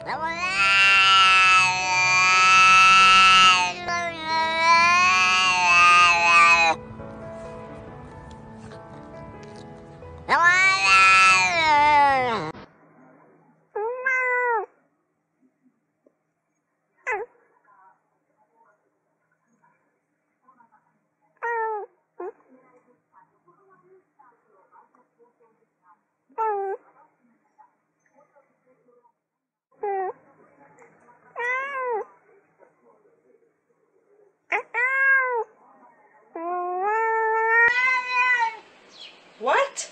What?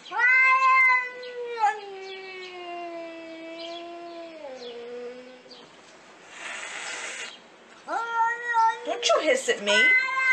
Don't you hiss at me.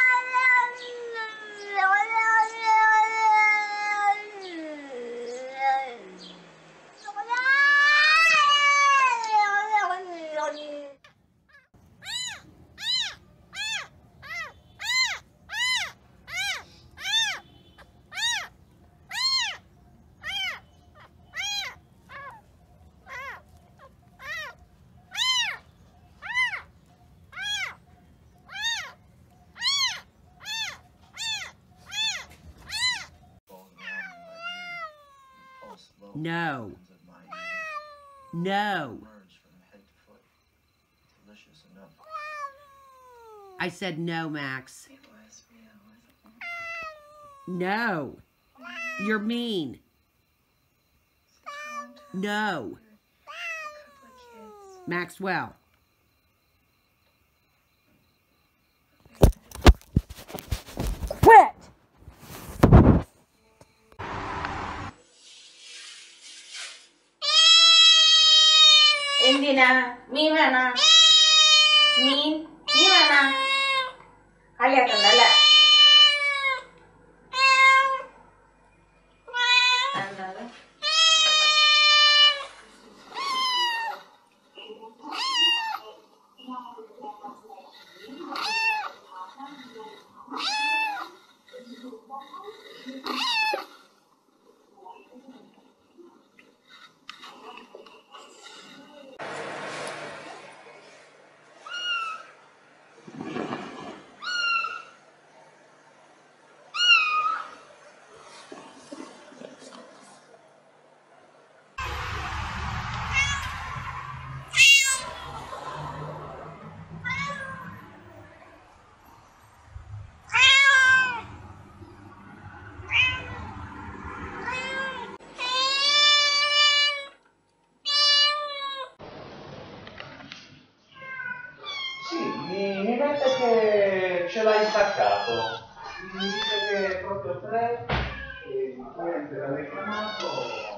No. No. I said no, Max. No. You're mean. No. Maxwell. Quit! എന്തിനാ മീൻ വേണ മീൻ നീ വേണ കളിയാക്കണ്ടല്ലേ Mi mette che ce l'hai staccato, mi dice che è proprio 3 e poi l'ha reclamato.